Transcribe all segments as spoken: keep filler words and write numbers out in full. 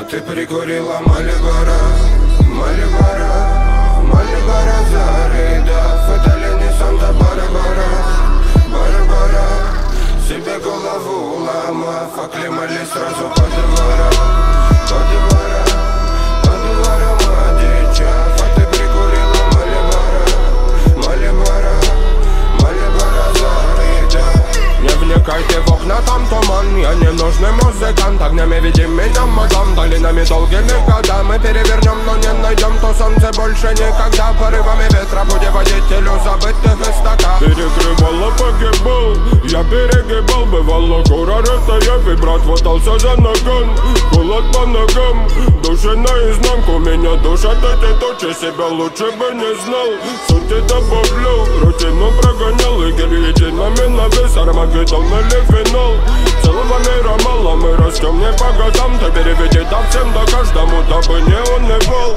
А ты прикурила Малибора, Малибора, Малибора зарыдав. Это ли не Санта-Барбара, Барбара? Себе голову ломав, оклемали сразу по дворам, по дворам, по дворам одичав. А ты прикурила Малибора, Малибора, Малибора зарыдав. Не вникайте в окна, там туман. Я не нужный музыкант. Огнями веди меня, мадам. Долинами долгими годами перевернем, но не найдем то солнце больше никогда. Порывами ветра будем водителю забытых истоках. Перекрывало, погибал, я перегибал. Бывало, куроротая вибрат хватался за ноган. Холод по ногам, души наизнанку. Меня душат эти тучи, себя лучше бы не знал. Сути добавлял, рутину прогонял. И гильотинами на вес, Армагеддон или финал. Целого мира мало, мы растем не по годам. Ты переведи там всем да каждому, дабы не унывал.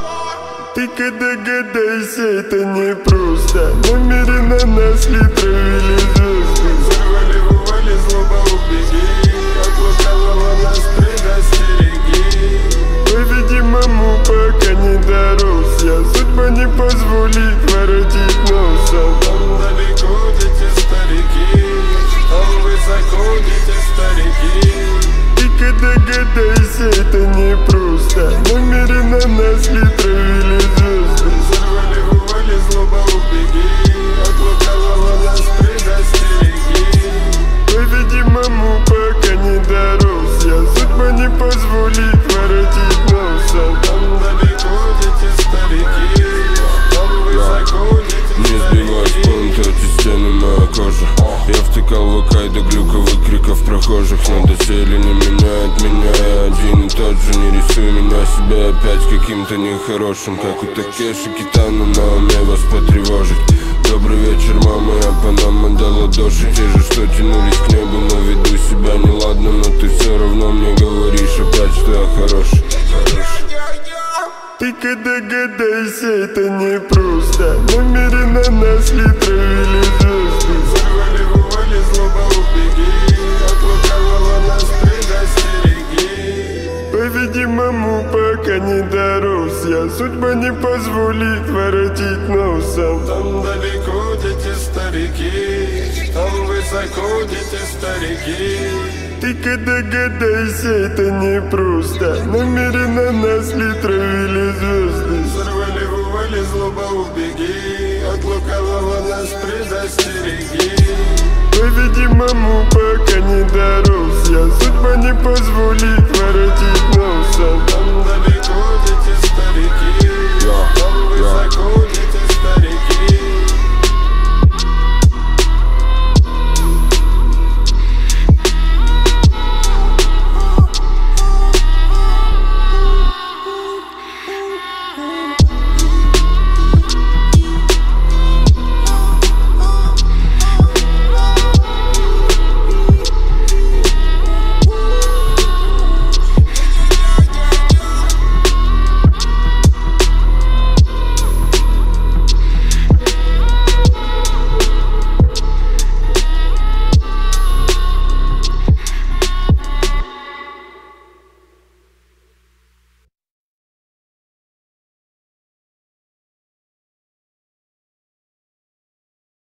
Ты когда гадайся, это не просто. Намеренно нас ли травили звезды. Взорвали, вывали, злоба убеги. От лукавого нас предостереги. По-видимому, пока не дорос я. Судьба не позволит воротить носом. Там далеко дети старики, там высоко дети старики. Ты когда гадайся, это не просто. Намеренно нас ли травили звезды. Взорвали, вывали, злоба убеги. От лукавого нас предостереги. По-видимому, пока не дорос я. Судьба не позволит воротить носом. Там далеко дети старики, там высоко дети Не сбивай с пункта, эти стены моя кожа. Я втыкал в АК до глюковых криков прохожих. Но доселе не меняет меня, я один и тот же. Не рисуй меня себя опять каким-то нехорошим, как у Такеши Китано, на уме вас потревожить. Добрый вечер, мама, я Панама до ладоши. Те же, что тянулись к небу, но веду себя неладно. Но ты все равно мне говоришь опять, что я хороший, хороший. Ты когда гадайся, это не просто. Намеренно нас ли травили звезды. Взорвали, вывали, злоба убеги. От лукавого нас предостереги. По-видимому, пока не дорос я. Судьба не позволит воротить носом. Там далеко дети старики, там высоко дети старики. Ты когда гадайся, это не просто. Намеренно нас ли травили звезды. Взорвали, вывали, злоба убеги. От лукавого нас предостереги. По-видимому, пока не дорос я. Судьба не позволит воротить носом. Там далеко дети старики.